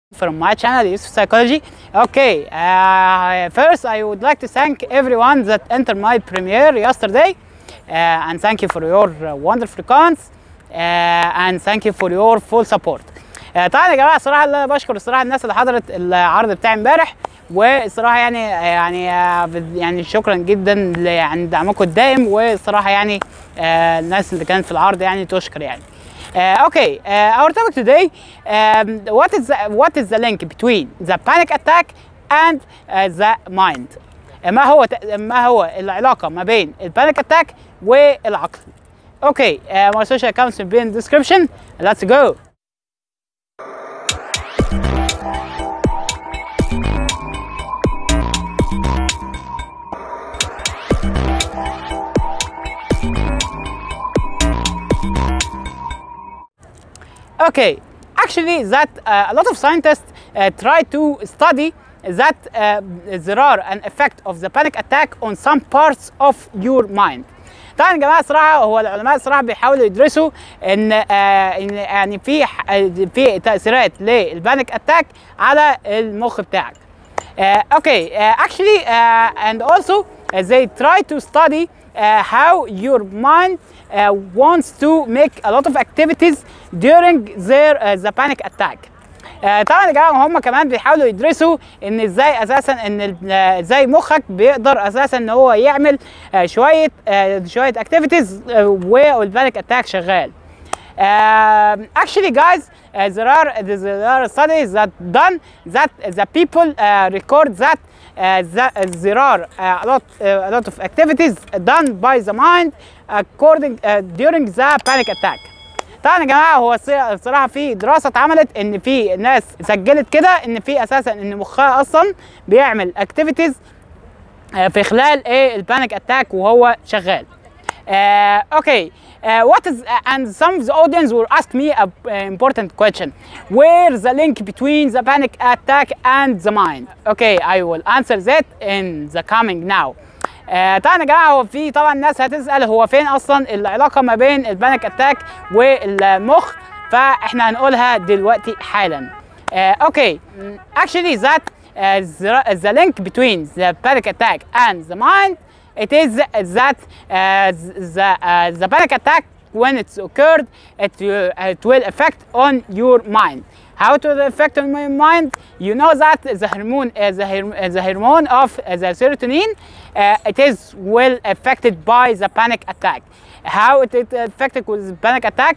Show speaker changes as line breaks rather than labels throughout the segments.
from my channel, Yusuf Psychology. Okay, first I would like to thank everyone that entered my premiere yesterday, and thank you for your wonderful comments, and thank you for your full support. طبعا يا جماعه الصراحه انا بشكر الصراحه الناس اللي حضرت العرض بتاعي امبارح، والصراحه يعني شكرا جدا عن دعمكم الدائم، والصراحه يعني الناس اللي كانت في العرض يعني تشكر يعني. Okay, our topic today, what is the link between the panic attack and the mind? ما هو العلاقة ما بين البانيك اتاك والعقل؟ Okay, my social accounts will be in the description. Let's go. Okay, actually that a lot of scientists try to study that there are an effect of the panic attack on some parts of your mind. طبعا يا جماعه الصراحه هو العلماء الصراحه بيحاولوا يدرسوا ان يعني في تاثيرات للبانيك اتاك على المخ بتاعك. Okay, actually and also they try to study how your mind wants to make a lot of activities during the panic attack. طبعا يا جماعه هم كمان بيحاولوا يدرسوا ان ازاي اساسا ان ازاي مخك بيقدر اساسا ان هو يعمل شويه activities والبانيك اتاك شغال. Actually guys, there are studies that done that the people record that there are a lot of activities done by the mind during the panic attack. طبعا يا جماعه هو الصراحه في دراسه اتعملت ان في ناس سجلت كده ان في اساسا ان مخها اصلا بيعمل activities في خلال البانيك اتاك وهو شغال. Okay, what is and some of the audience will ask me an important question: where's the link between the panic attack and the mind? Okay, I will answer that in the coming now. طبعا يا جماعه هو في طبعا ناس هتسال هو فين اصلا العلاقه ما بين البانيك اتاك والمخ، فاحنا هنقولها دلوقتي حالا. Okay, actually that the link between the panic attack and the mind, it is that the panic attack when it's occurred it will affect on your mind. How to affect on my mind? You know that the hormone of the serotonin it is well affected by the panic attack. How it is affected with the panic attack?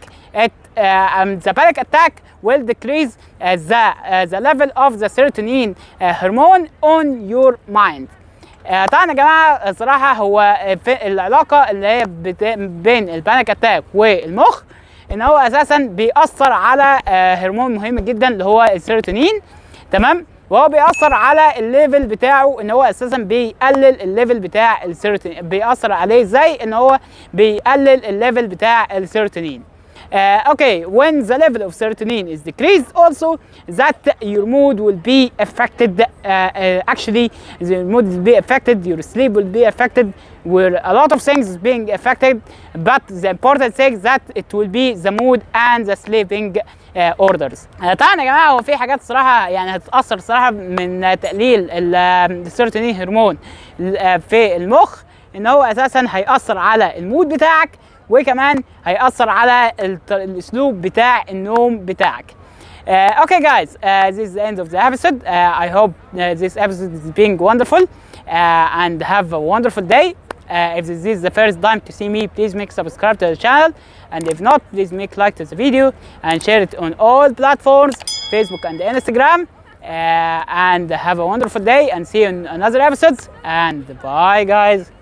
The panic attack will decrease the level of the serotonin hormone on your mind. طبعا يا جماعه الصراحه هو في العلاقه اللي هي بين البانيك اتاك والمخ ان هو اساسا بيأثر على هرمون مهم جدا اللي هو السيروتونين، تمام؟ وهو بيأثر على الليفل بتاعه ان هو اساسا بيقلل الليفل بتاع السيروتونين. بيأثر عليه ازاي؟ ان هو بيقلل الليفل بتاع السيروتونين. Okay, when the level of serotonin is decreased also that your mood will be affected. Actually your mood will be affected, your sleep will be affected, where a lot of things is being affected, but the important thing that it will be the mood and the sleeping orders. طبعا يا جماعه هو في حاجات صراحه يعني هتتاثر صراحه من تقليل السيروتونين هرمون في المخ، ان هو اساسا هيأثر على المود بتاعك، وكمان هيأثر على الاسلوب بتاع النوم بتاعك. Okay guys, this is the end of the episode. I hope this episode is being wonderful and have a wonderful day. If this is the first time to see me, please make subscribe to the channel, and if not, please make like to the video and share it on all platforms, Facebook and Instagram. And have a wonderful day and see you in another episodes, and bye guys.